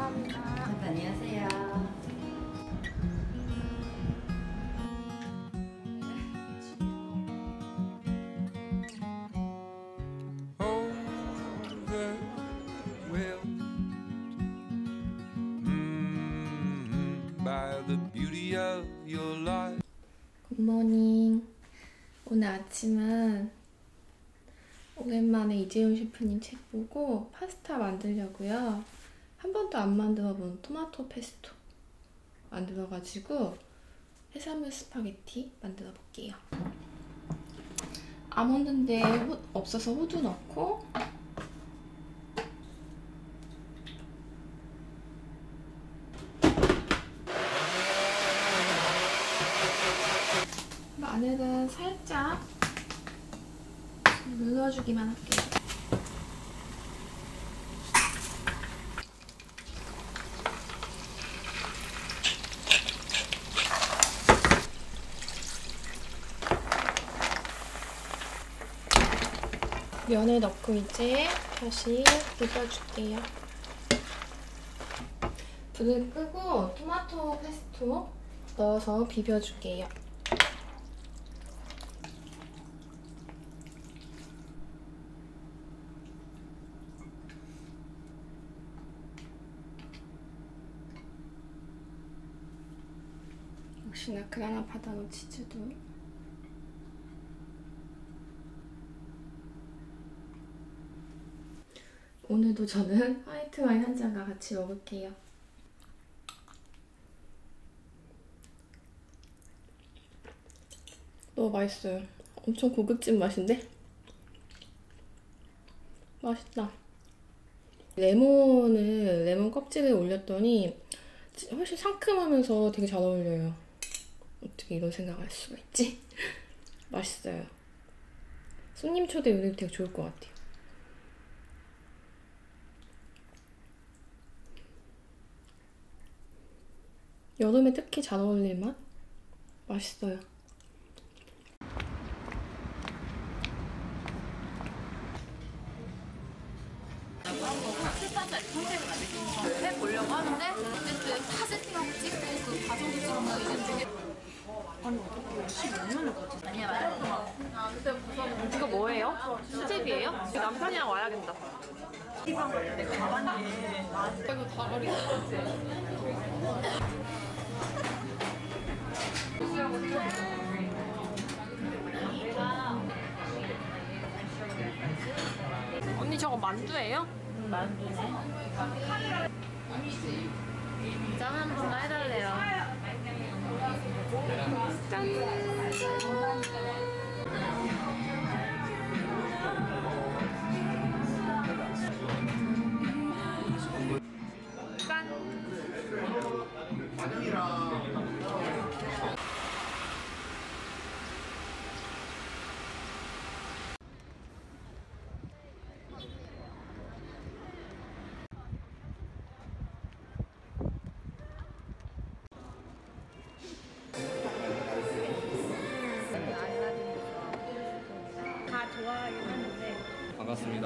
감사합니다. 안녕하세요. 굿모닝. 오늘 아침은 오랜만에 이재훈 셰프님 책 보고 파스타 만들려고요. 한 번도 안 만들어본 토마토 페스토 만들어가지고 해산물 스파게티 만들어 볼게요. 아몬드인데 없어서 호두 넣고, 마늘은 살짝 눌러주기만 할게요. 면을 넣고 이제 다시 비벼줄게요. 불을 끄고 토마토 페스토 넣어서 비벼줄게요. 역시나 그라나 파다노 치즈도. 오늘도 저는 화이트 와인 한 잔과 같이 먹을게요. 너무 맛있어요. 엄청 고급진 맛인데? 맛있다. 레몬 껍질을 올렸더니 훨씬 상큼하면서 되게 잘 어울려요. 어떻게 이런 생각할 수가 있지? 맛있어요. 손님 초대 요리도 되게 좋을 것 같아요. 여름에 특히 잘 어울릴 맛? 맛있어요. 해보려고 하는데 어쨌든 다 세팅하고 찍고 그 과정도 찍으면 이제 되게 아니 어떻게 15년을 거지? 아니야 말했어. 이거 뭐예요? 수제비예요? 남편이랑 와야겠다. 이거 다가리. 언니 저거 만두예요? 만두네. 짠 한 번만 해달래요. 짠! 다 좋아하긴 하는데. 반갑습니다.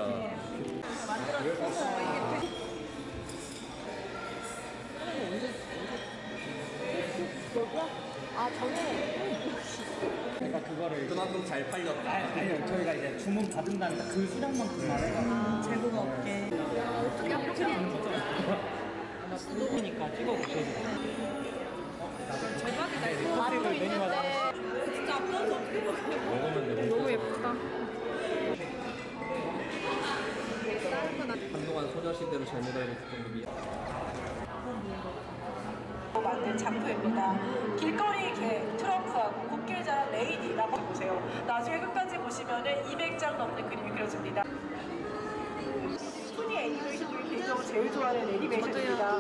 아, 저는 그러니까 그거를 그만큼 잘 팔렸다. 아니요 저희가 이제 주문 받은 다음에 그 수량만큼 말해가지고 재고가 없게. 어떻게 이렇게 하는 거죠? 아마 그거니까 찍어보셔도 돼요. 대박이다 이거. 맛도 있는데 진짜 앞서서 어떻게 먹어요? 너무 예쁘다. 한동안 소녀시대로 잘못 알고 있었던 분이 만든 작품입니다. 길거리 개, 트럼프하고 국길자 레이디라고 보세요. 나중에 끝까지 보시면 200장 넘는 그림이 그려집니다. 2D 애니메이션 중에 개인적으로 제일 좋아하는 애니메이션입니다.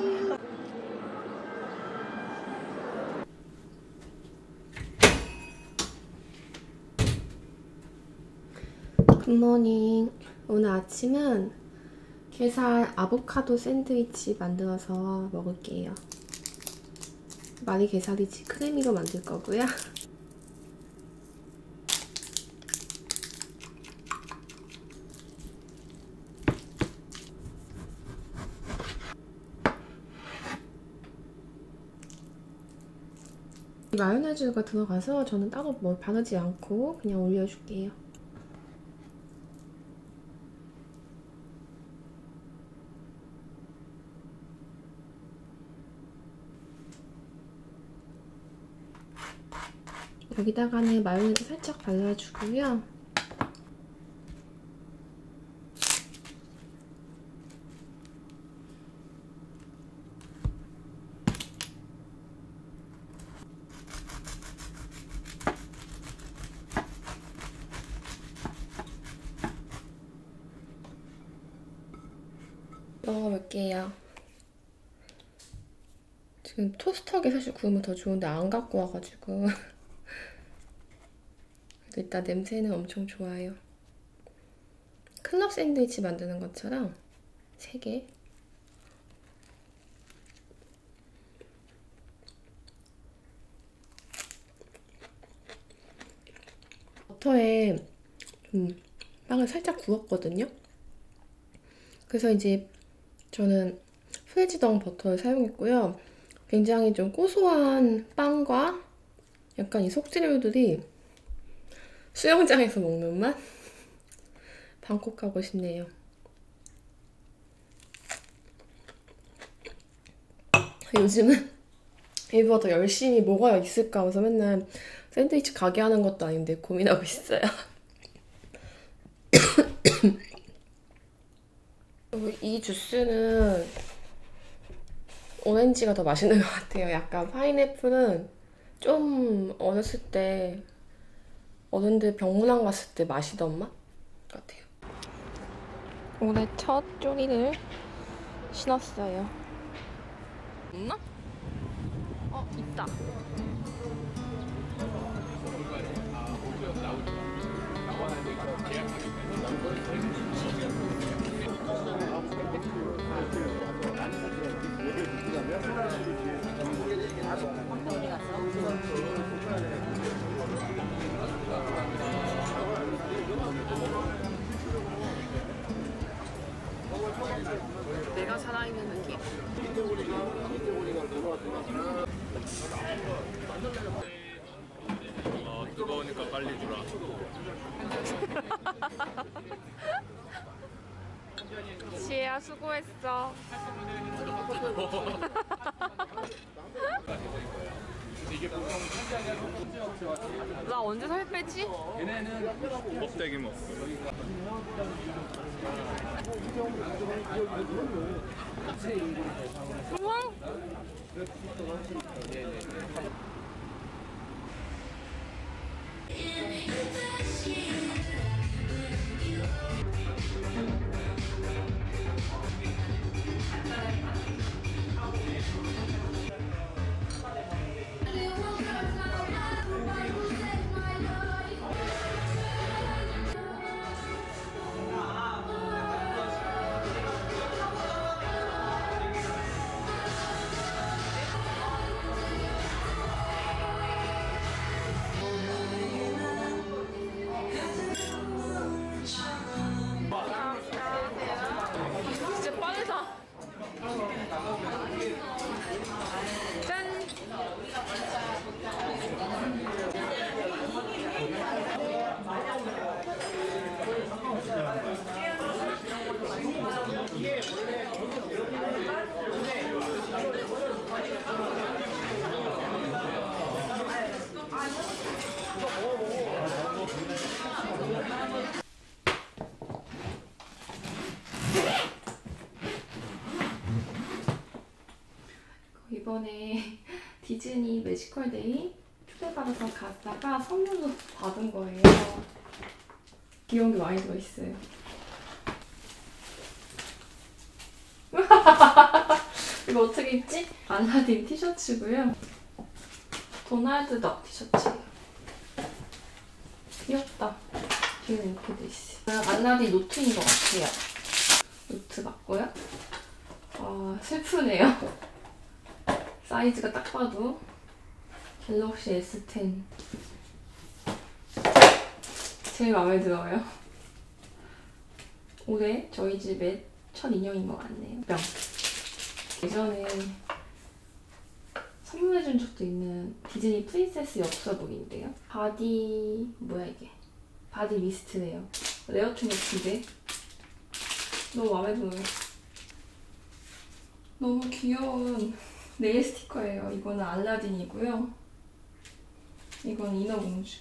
굿모닝. 오늘 아침은 게살 아보카도 샌드위치 만들어서 먹을게요. 말이 게살이지 크래미로 만들 거고요. 마요네즈가 들어가서 저는 따로 뭐 바르지 않고 그냥 올려줄게요. 여기다가는 마요네즈 살짝 발라주고요. 먹어볼게요. 지금 토스터기에 사실 구우면 더 좋은데 안 갖고 와가지고 일단 냄새는 엄청 좋아요. 클럽 샌드위치 만드는 것처럼 3개. 버터에 좀 빵을 살짝 구웠거든요. 그래서 이제 저는 프레지덩 버터를 사용했고요. 굉장히 좀 고소한 빵과 약간 이 속재료들이 수영장에서 먹는 맛? 방콕 가고 싶네요. 요즘은 일부러 더 열심히 뭐가 있을까 하면서 맨날 샌드위치 가게 하는 것도 아닌데 고민하고 있어요. 이 주스는 오렌지가 더 맛있는 것 같아요. 약간 파인애플은 좀 어렸을 때 어른들 병문안 갔을 때 마시던 맛 같아요. 올해 첫 쪼리를 신었어요. 없나? 있다. 내가 살아있는 느낌. 뜨거우니까 빨리 주라. 지혜야 수고했어. 나 언제 살 빼지? 얘네는 껍데기 먹어. 우와. 진짜 빠르다. 짠. 이번에 디즈니 매지컬 데이 초대받아서 갔다가 선물로 받은 거예요. 귀여운 게 많이 들어있어요. 이거 어떻게 입지? 알라딘 티셔츠고요. 도날드 덕 티셔츠예요. 귀엽다. 뒤에는 이렇게 돼 있어요. 알라딘 노트인 것 같아요. 노트 맞고요. 슬프네요. 사이즈가 딱 봐도 갤럭시 S10 제일 마음에 들어요. 올해 저희 집의 첫 인형인 것 같네요. 예전에 선물해준 적도 있는 디즈니 프린세스 엽서북인데요. 바디 뭐야 이게? 바디 미스트래요. 레어톤 같은데 너무 마음에 들어요. 너무 귀여운 네일 스티커예요. 이거는 알라딘이고요. 이건 인어공주.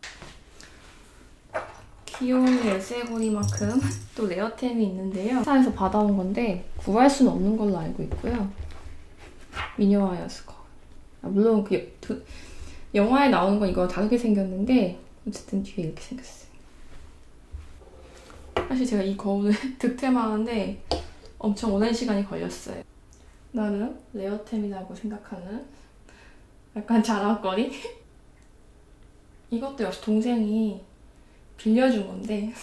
귀여운 열쇠고리만큼 또 레어템이 있는데요. 회사에서 받아온 건데 구할 수는 없는 걸로 알고 있고요. 미녀와 여수거. 물론 그 영화에 나오는 건 이거 다르게 생겼는데 어쨌든 뒤에 이렇게 생겼어요. 사실 제가 이 거울을 득템하는데 엄청 오랜 시간이 걸렸어요. 나는 레어템이라고 생각하는 약간 자랑거리? 이것도 역시 동생이 빌려준 건데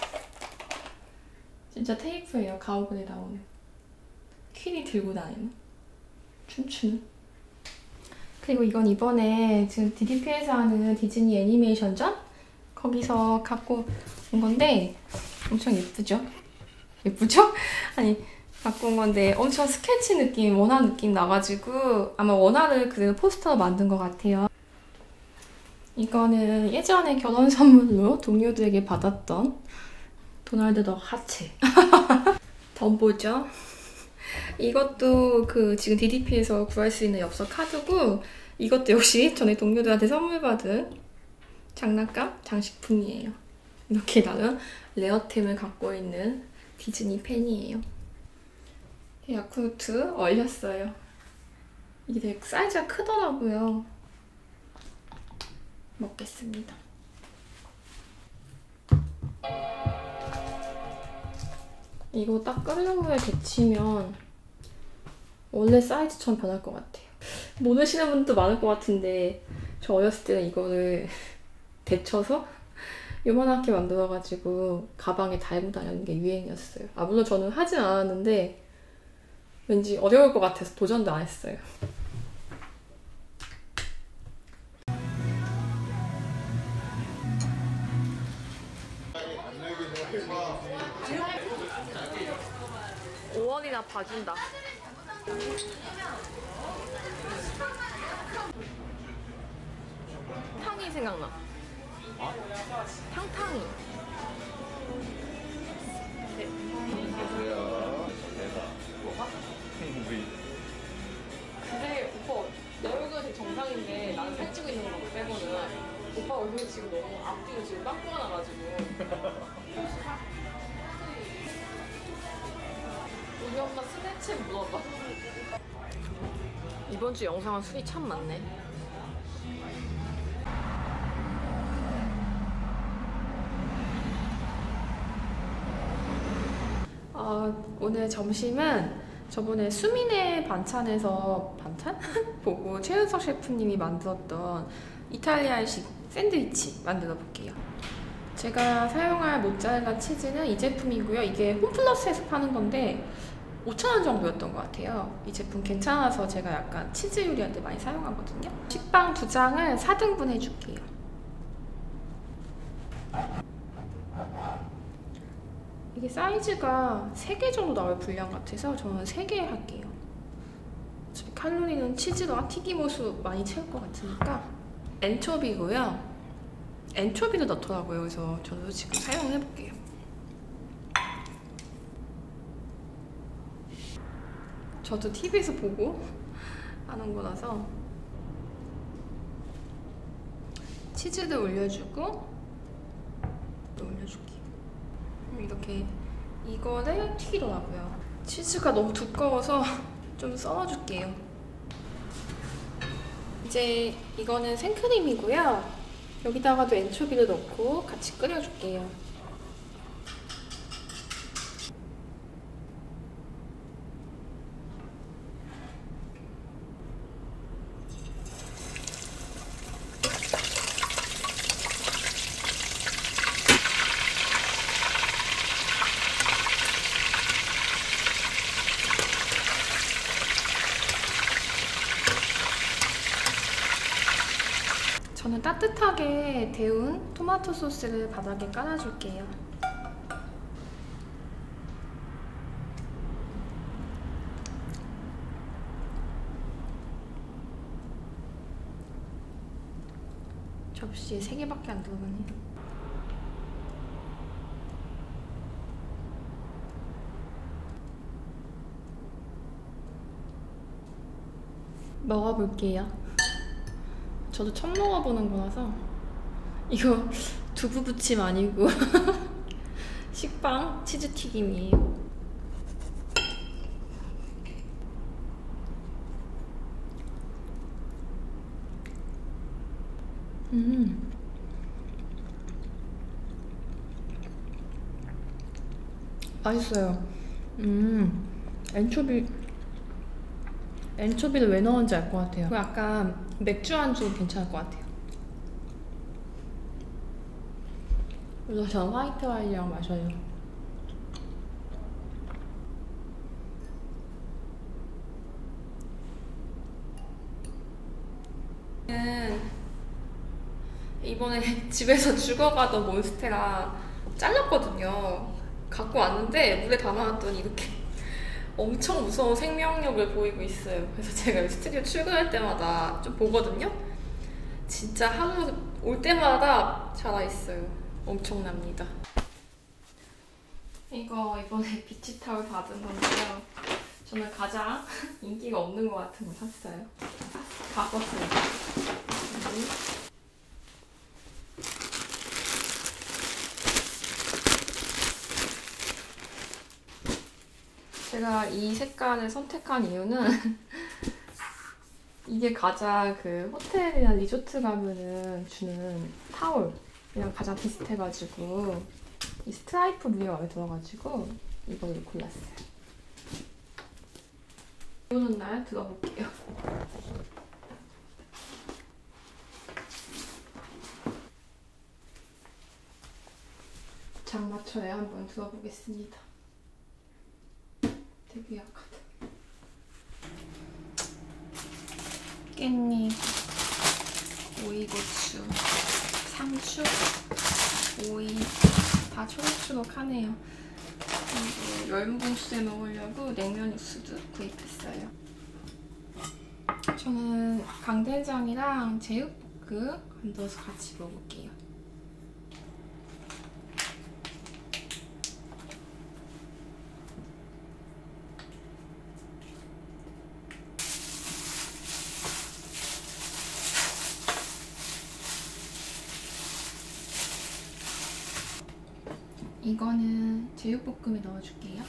진짜 테이프예요. 가오글에 나오는. 퀸이 들고 다니는. 춤추는. 그리고 이건 이번에 지금 DDP에서 하는 디즈니 애니메이션전? 거기서 갖고 온 건데 엄청 예쁘죠? 예쁘죠? 아니 갖고 온 건데 엄청 스케치 느낌, 원화 느낌 나가지고 아마 원화를 그대로 포스터로 만든 것 같아요. 이거는 예전에 결혼 선물로 동료들에게 받았던 도널드 덕 하체. 덤보죠? 이것도 그 지금 DDP에서 구할 수 있는 엽서 카드고 이것도 역시 전에 동료들한테 선물 받은 장난감 장식품이에요. 이렇게 나는 레어템을 갖고 있는 디즈니 팬이에요. 야쿠르트 얼렸어요. 이게 되게 사이즈가 크더라고요. 먹겠습니다. 이거 딱 끓는 물에 데치면 원래 사이즈처럼 변할 것 같아요. 모르시는 분도 많을 것 같은데 저 어렸을 때는 이거를 데쳐서 요만하게 만들어가지고 가방에 달고 다니는 게 유행이었어요. 물론 저는 하진 않았는데 왠지 어려울 것 같아서 도전도 안 했어요. (5원이나) 봐준다. 탕이 생각나. 탕탕이. 근데 오빠 내 얼굴은 되게 정상인데 나는 살찌고 있는 거 빼고는 오빠 얼굴이 지금 너무 앞뒤로 지금 빵꾸가 나가지고 우리 엄마 스네치에 물어봐. 이번 주 영상은 술이 참 많네. 오늘 점심은 저번에 수민의 반찬에서 보고 최윤석 셰프님이 만들었던 이탈리아식 샌드위치 만들어 볼게요. 제가 사용할 모짜렐라 치즈는 이 제품이고요. 이게 홈플러스에서 파는 건데 5,000원 정도였던 것 같아요. 이 제품 괜찮아서 제가 약간 치즈 요리할 때 많이 사용하거든요. 식빵 2장을 4등분 해줄게요. 이게 사이즈가 3개 정도 나올 분량 같아서 저는 3개 할게요. 어차피 칼로리는 치즈랑 튀김옷으로 많이 채울 것 같으니까. 엔초비고요. 엔초비를 넣더라고요. 그래서 저도 지금 사용해볼게요. 저도 TV에서 보고 하는 거라서 치즈도 올려주고 올려줄게요. 이렇게 이거를 튀기더라고요. 치즈가 너무 두꺼워서 좀 썰어줄게요. 이제 이거는 생크림이고요. 여기다가도 엔초비를 넣고 같이 끓여줄게요. 저는 따뜻하게 데운 토마토 소스를 바닥에 깔아줄게요. 접시에 3개밖에 안 들어가네요. 먹어볼게요. 저도 처음 먹어보는 거라서. 이거 두부 부침 아니고 식빵 치즈튀김이에요. 맛있어요. 엔초비를 왜 넣었는지 알 것 같아요. 그리고 약간 맥주 안주 괜찮을 것 같아요. 그래서 저는 화이트 와인이랑 마셔요. 이번에 집에서 죽어가던 몬스테라 잘랐거든요. 갖고 왔는데 물에 담아놨더니 이렇게 엄청 무서운 생명력을 보이고 있어요. 그래서 제가 스튜디오 출근할 때마다 좀 보거든요. 진짜 하루 올 때마다 자라있어요. 엄청납니다. 이거 이번에 비치타올 받은 건데요. 저는 가장 인기가 없는 것 같은 거 샀어요. 바꿨어요. 제가 이 색깔을 선택한 이유는 이게 가장 그 호텔이나 리조트 가면은 주는 타올이랑 가장 비슷해가지고 이 스트라이프 무늬가 마음에 들어가지고 이걸로 골랐어요. 비 오는 날 들어볼게요. 장마철에 한번 들어보겠습니다. 되게 약하다. 깻잎, 오이고추, 상추, 오이 다 초록초록하네요. 그리고 열무국수에 먹으려고 냉면 육수도 구입했어요. 저는 강된장이랑 제육볶음 건져서 같이 먹을게요. 이거는 제육볶음에 넣어줄게요.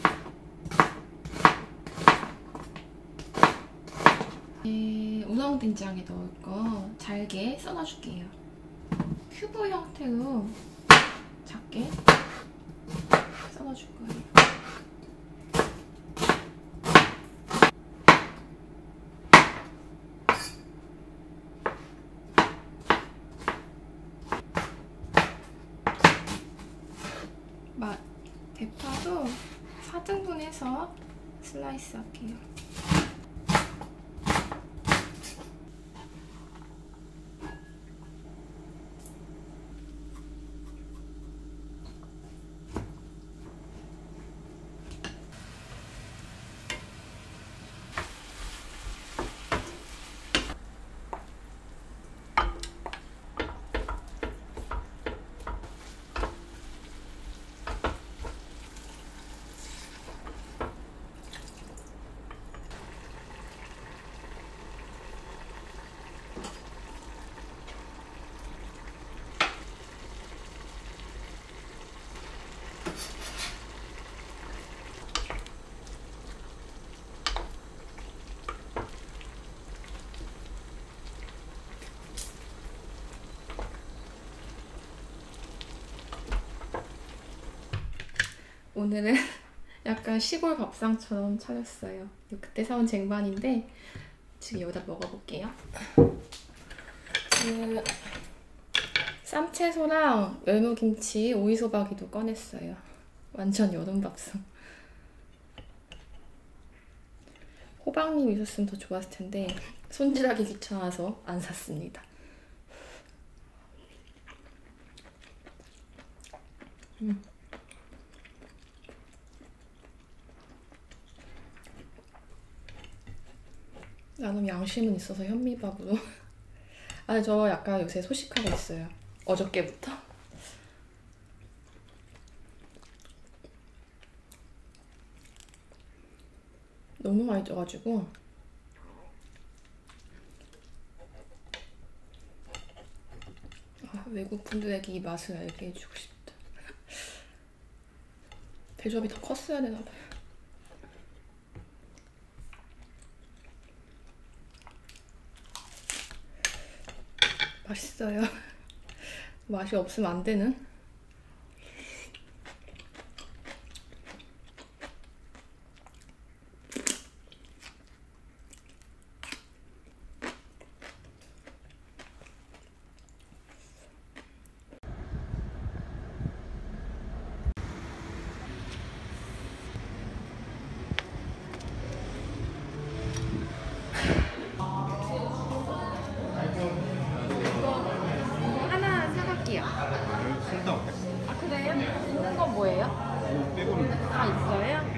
우엉된장에 넣을 거 잘게 썰어줄게요. 큐브 형태로 작게 썰어줄 거예요. 대파도 4등분해서 슬라이스 할게요. 오늘은 약간 시골 밥상처럼 차렸어요. 그때 사온 쟁반인데 지금 여기다 먹어볼게요. 쌈채소랑 열무김치, 오이소박이도 꺼냈어요. 완전 여름 밥상. 호박잎 있었으면 더 좋았을 텐데 손질하기 귀찮아서 안 샀습니다. 나름 양심은 있어서 현미밥으로 아, 저 약간 요새 소식하고 있어요. 어저께부터. 너무 많이 쪄가지고. 아, 외국 분들에게 이 맛을 알게 해주고 싶다. 대접이 더 컸어야 되나봐요. 맛있어요. 맛이 없으면 안 되는. 하나 사갈게요. 술다 어때? 아, 그래요? 있는 건 뭐예요? 빼고는 다 있어요?